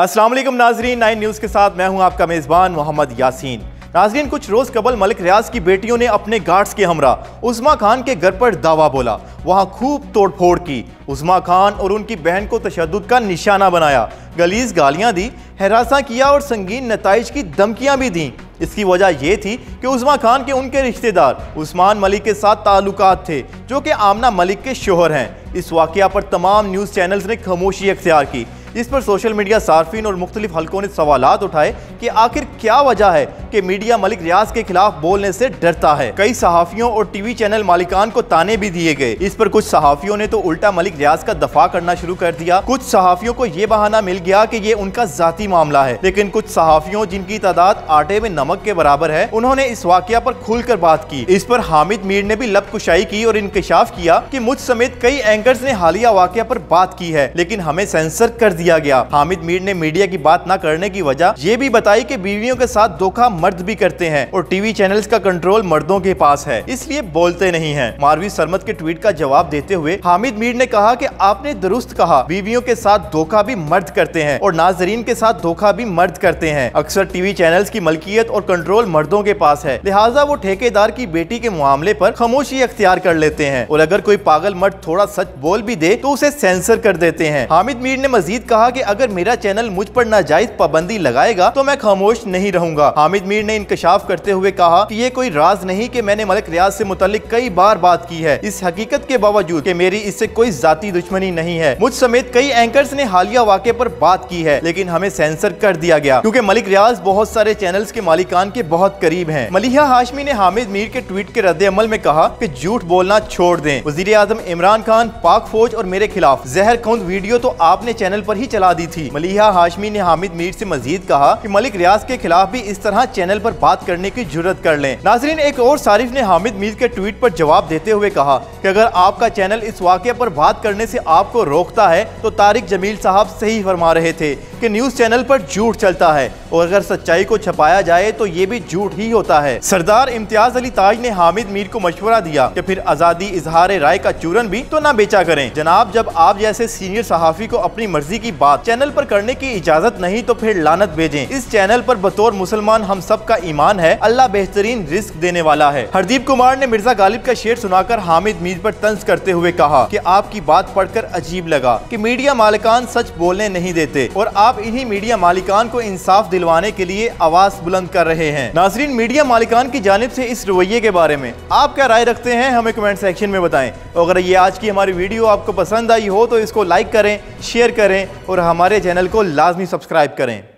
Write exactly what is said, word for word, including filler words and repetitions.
अस्सलाम वालेकुम नाजरीन, नाइन न्यूज़ के साथ मैं हूं आपका मेज़बान मोहम्मद यासीन। नाजरीन, कुछ रोज कबल मलिक रियाज की बेटियों ने अपने गार्ड्स के हमरा उस्मा खान के घर पर दावा बोला, वहां खूब तोड़फोड़ की, उस्मा खान और उनकी बहन को तशद्दुद का निशाना बनाया, गलीज गालियां दी, हरासा किया और संगीन नताइज की धमकियां भी दी। इसकी वजह यह थी कि उस्मा खान के उनके रिश्तेदार उस्मान मलिक के साथ ताल्लुकात थे, जो कि आमना मलिक के शोहर हैं। इस वाक़या पर तमाम न्यूज़ चैनल्स ने खामोशी अख्तियार की। इस पर सोशल मीडिया सार्फिन और मुख्तलिफ हलकों ने सवालात उठाए कि आखिर क्या वजह है कि मीडिया मलिक रियाज के खिलाफ बोलने से डरता है। कई सहाफ़ियों और टीवी चैनल मालिकान को ताने भी दिए गए। इस पर कुछ सहाफ़ियों ने तो उल्टा मलिक रियाज का दफा करना शुरू कर दिया। कुछ सहाफ़ियों को ये बहाना मिल गया कि ये उनका जाती मामला है, लेकिन कुछ सहाफ़ियों जिनकी तादाद आटे में नमक के बराबर है, उन्होंने इस वाक़या पर खुलकर बात की। इस पर हामिद मीर ने भी लब कुशाई की और इंकशाफ किया कि मुझ समेत कई एंकर्स ने हालिया वाक़या पर बात की है, लेकिन हमें सेंसर कर दिया गया। हामिद मीर ने मीडिया की बात न करने की वजह ये भी बताई कि बीवियों के साथ धोखा मर्द भी करते हैं और टीवी चैनल्स का कंट्रोल मर्दों के पास है, इसलिए बोलते नहीं हैं। मारवी सरमद के ट्वीट का जवाब देते हुए हामिद मीर ने कहा कि आपने दुरुस्त कहा, बीवियों के साथ धोखा भी मर्द करते हैं और नाजरीन के साथ धोखा भी मर्द करते हैं। अक्सर टीवी चैनल्स की मलकियत और कंट्रोल मर्दों के पास है, लिहाजा वो ठेकेदार की बेटी के मामले पर खामोशी अख्तियार कर लेते हैं और अगर कोई पागल मर्द थोड़ा सच बोल भी दे तो उसे सेंसर कर देते हैं। हामिद मीर ने मजीद कहा कि अगर मेरा चैनल मुझ पर नाजायज पाबंदी लगाएगा तो मैं खामोश नहीं रहूंगा। हामिद मीर ने इंकशाफ करते हुए कहा कि ये कोई राज नहीं कि मैंने मलिक रियाज से मुतल्लिक कई बार बात की है, इस हकीकत के बावजूद कि मेरी इससे कोई जाती दुश्मनी नहीं है। मुझ समेत कई एंकर्स ने हालिया वाक़े पर बात की है, लेकिन हमें सेंसर कर दिया गया क्योंकि मलिक रियाज बहुत सारे चैनल्स के मालिकान के बहुत करीब हैं। मलिहा हाशमी ने हामिद मीर के ट्वीट के रद्द अमल में कहा कि झूठ बोलना छोड़ दें। वज़ीर आज़म इमरान खान, पाक फौज और मेरे खिलाफ जहर खौंद वीडियो तो आपने चैनल पर ही चला दी थी। मलिहा हाशमी ने हामिद मीर से मजीद कहा कि मलिक रियाज के खिलाफ भी इस तरह चैनल पर बात करने की जुर्रत कर लें। नाजरीन, एक और सारिफ ने हामिद मीर के ट्वीट पर जवाब देते हुए कहा कि अगर आपका चैनल इस वाक़े पर बात करने से आपको रोकता है तो तारिक जमील साहब सही फरमा रहे थे कि न्यूज चैनल पर झूठ चलता है और अगर सच्चाई को छपाया जाए तो ये भी झूठ ही होता है। सरदार इम्तियाज अली ताज ने हामिद मीर को मशवरा दिया कि फिर आजादी इजहार राय का चूरन भी तो ना बेचा करें। जनाब, जब आप जैसे सीनियर सहाफी को अपनी मर्जी की बात चैनल पर करने की इजाजत नहीं तो फिर लानत भेजें। इस चैनल पर बतौर मुसलमान हम सब का ईमान है, अल्लाह बेहतरीन रिस्क देने वाला है। हरदीप कुमार ने मिर्जा गालिब का शेर सुनाकर हामिद मीर पर तंज करते हुए कहा कि आपकी बात पढ़कर अजीब लगा कि मीडिया मालिकान सच बोलने नहीं देते और आप इन्हीं मीडिया मालिकान को इंसाफ दिलवाने के लिए आवाज बुलंद कर रहे हैं। नाजरीन, मीडिया मालिकान की जानिब से इस रवैये के बारे में आप क्या राय रखते हैं, हमें कमेंट सेक्शन में बताएं। अगर ये आज की हमारी वीडियो आपको पसंद आई हो तो इसको लाइक करें, शेयर करें और हमारे चैनल को लाजमी सब्सक्राइब करें।